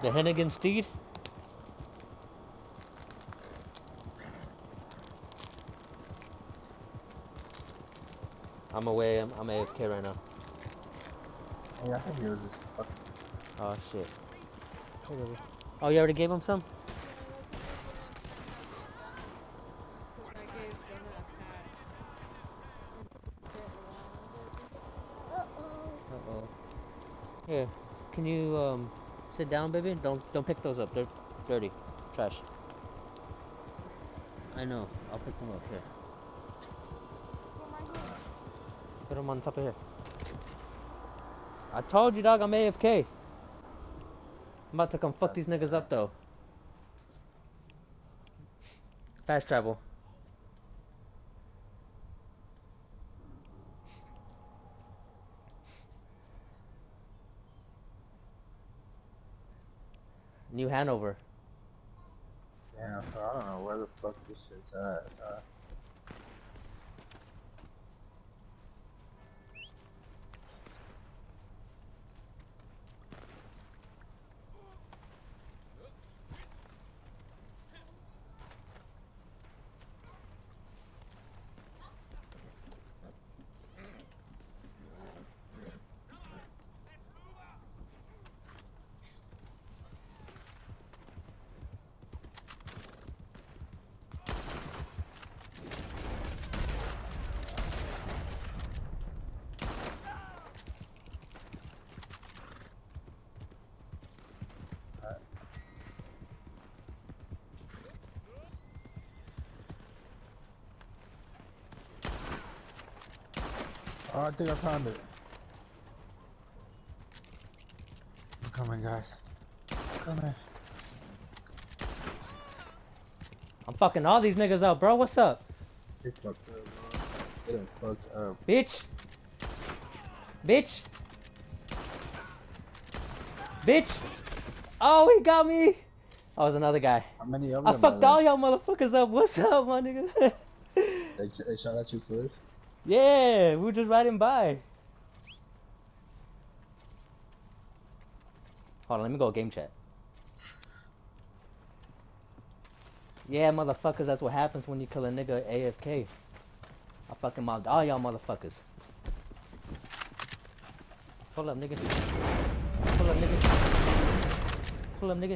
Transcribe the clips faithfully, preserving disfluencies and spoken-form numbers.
The Hennigan Steed? I'm away, I'm, I'm A F K right now. Yeah, I think it was just fucking. Oh shit. Oh, you already gave him some? Uh-oh. Here, can you um sit down, baby? Don't don't pick those up. They're dirty. Trash. I know. I'll pick them up here. Put them on top of here. I told you, dog, I'm A F K. I'm about to come fuck these niggas up, though. Fast travel. New Hanover. Damn, so I don't know where the fuck this shit's at. Uh, Oh, I think I found it. I'm coming, guys. I'm coming. I'm fucking all these niggas up, bro. What's up? They fucked up, bro. They done fucked up. Bitch. Bitch. Bitch. Oh, he got me. I was another guy. How many of I them fucked are all y'all motherfuckers up. What's up, my nigga? there? They, they shot at you first? Yeah, we were just riding by. Hold on, let me go game chat. Yeah, motherfuckers, that's what happens when you kill a nigga A F K. I fucking mobbed all y'all motherfuckers. Hold up, nigga. Hold up, nigga. Hold up, nigga.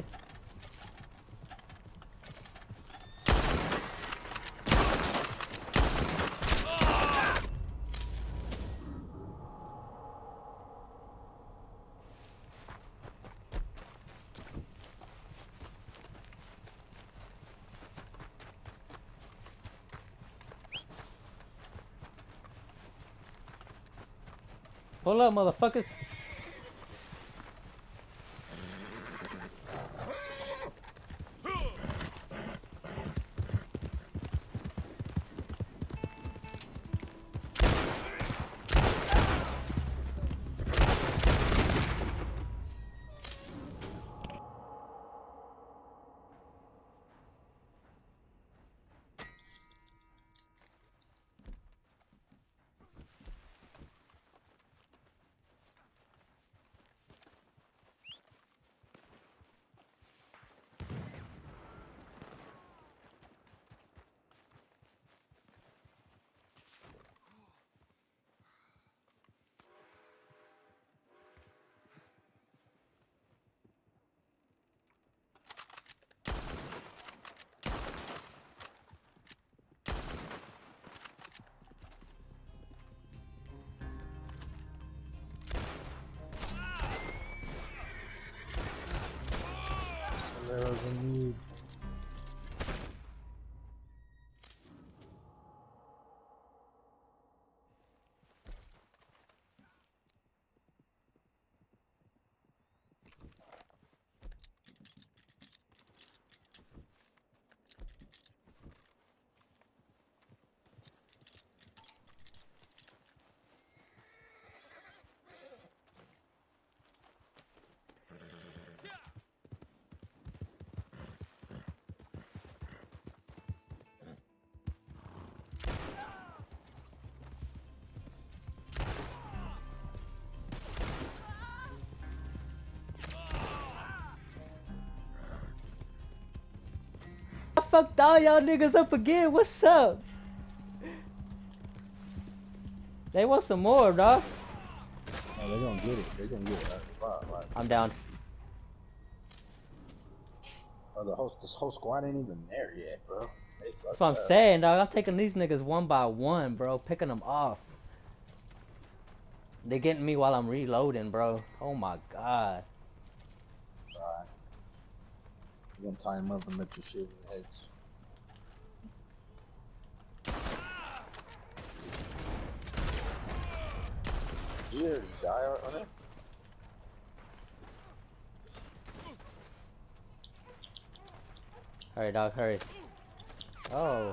Hold up, motherfuckers. Arrows in need. fucked all y'all niggas up again. What's up? They want some more, dog. Oh, they gonna get it. They gonna get it. Right, right. I'm down. Oh, the whole this whole squad ain't even there yet, bro. They fucked That's what I'm up. saying, dog. I'm taking these niggas one by one, bro. Picking them off. They getting me while I'm reloading, bro. Oh my god. Alright. You gonna tie him up and let you shoot in the heads. Did you already die on it? Hurry, dog, hurry. Oh.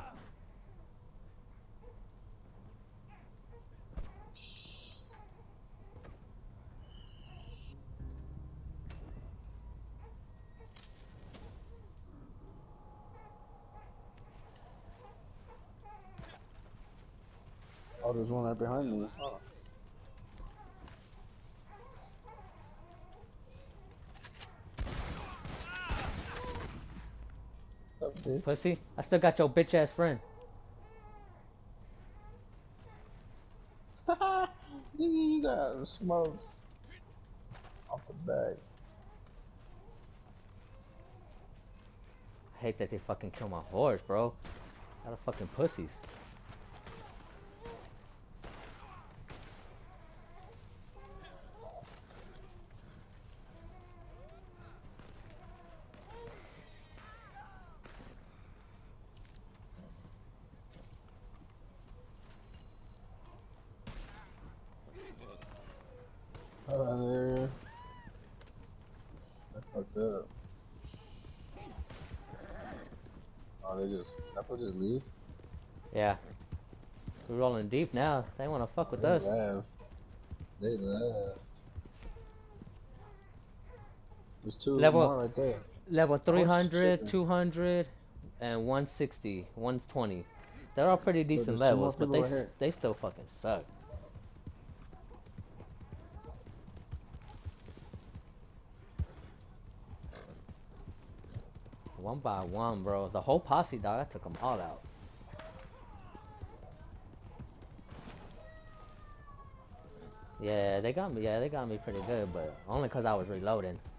Oh, there's one right behind me. Oh. What's up, bitch? Pussy, I still got your bitch ass friend. Nigga, you got smoked off the bag. I hate that they fucking kill my horse, bro. A lot of fucking pussies. Uh, I fucked up. Oh, they just, that fool just leave? Yeah. We're rolling deep now. They wanna fuck with They us. left. They left. There's two Level- more right there. Level horse is three hundred, tripping. two hundred, and one sixty, one twenty. They're all pretty decent there's two more levels, but people they right here. s- they still fucking suck. One by one, bro. The whole posse, dog. I took them all out. Yeah, they got me. Yeah, they got me pretty good, but only 'cause I was reloading.